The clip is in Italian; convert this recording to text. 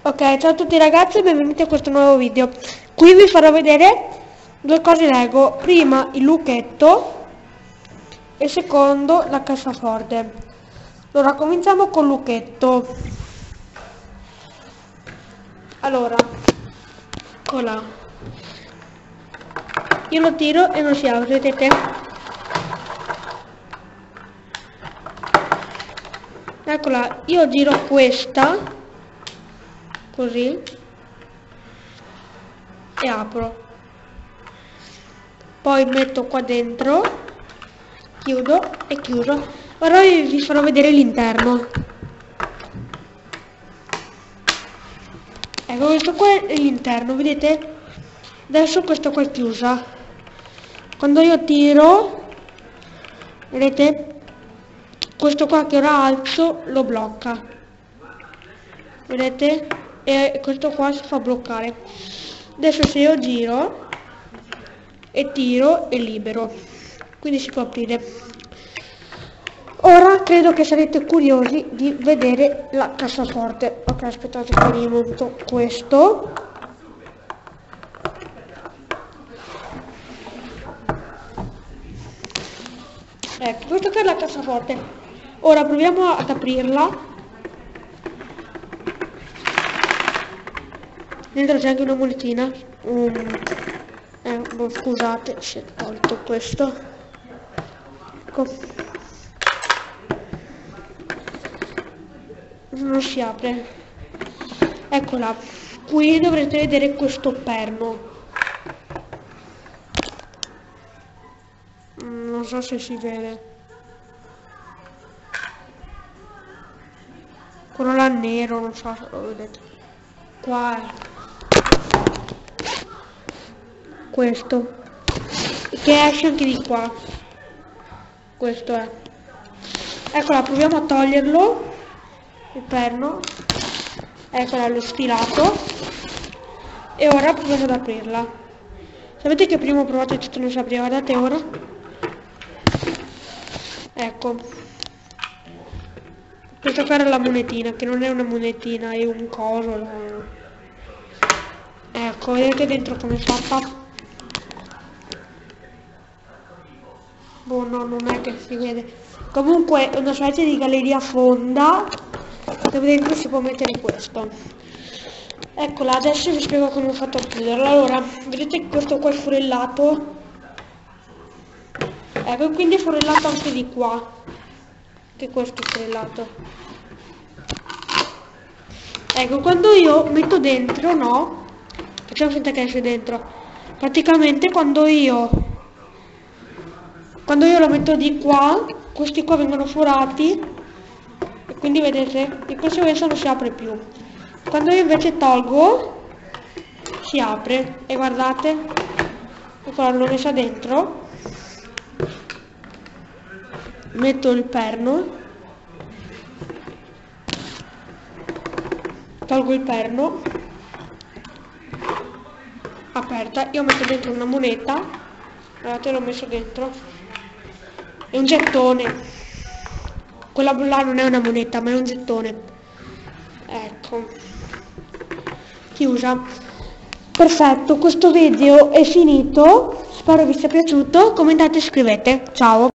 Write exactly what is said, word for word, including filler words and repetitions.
Ok, ciao a tutti ragazzi e benvenuti a questo nuovo video. Qui vi farò vedere due cose Lego. Prima il lucchetto e secondo la cassaforte. Allora, cominciamo col lucchetto. Allora, eccola. Io lo tiro e non si apre, vedete? Eccola, io giro questa così e apro, poi metto qua dentro, chiudo e chiudo. Ora vi farò vedere l'interno. Ecco, questo qua è l'interno, vedete? Adesso questa qua è chiusa. Quando io tiro, vedete? Questo qua che ora alzo lo blocca, vedete? E questo qua si fa bloccare. Adesso se io giro e tiro è libero, quindi si può aprire. Ora credo che sarete curiosi di vedere la cassaforte. Ok, aspettate che rimonto questo. Ecco, questa qua è la cassaforte. Ora proviamo ad aprirla. Dentro c'è anche una monetina. Um, eh, boh, scusate, si è tolto questo. Ecco. Non si apre. Eccola. Qui dovrete vedere questo perno. Non so se si vede. Quello là nero, non so se lo vedete. Qua è questo, che esce anche di qua. Questo è. Eccola, proviamo a toglierlo, il perno. Eccola, l'ho stilato. E ora proviamo ad aprirla. Sapete che prima ho provato e tutto non si apriva, guardate ora. Ecco. Questa qua era la monetina, che non è una monetina, è un coso. Ecco, vedete dentro come è fatta? Boh, no, non è che si vede. Comunque è una specie di galleria fonda, dove dentro si può mettere questo. Eccola, adesso vi spiego come ho fatto a chiuderla. Allora, vedete che questo qua è furellato? Ecco, quindi è furellato anche di qua. Che questo è furellato. Ecco, quando io metto dentro, no? Facciamo finta che esce dentro. Praticamente quando io quando io lo metto di qua, questi qua vengono forati e quindi vedete, di conseguenza non si apre più. Quando io invece tolgo, si apre e guardate, ecco, l'ho messa dentro, metto il perno, tolgo il perno, aperta, io metto dentro una moneta, guardate, l'ho messo dentro. È un gettone. Quella là non è una moneta, ma è un gettone. Ecco. Chiusa. Perfetto, questo video è finito. Spero vi sia piaciuto. Commentate e scrivete. Ciao.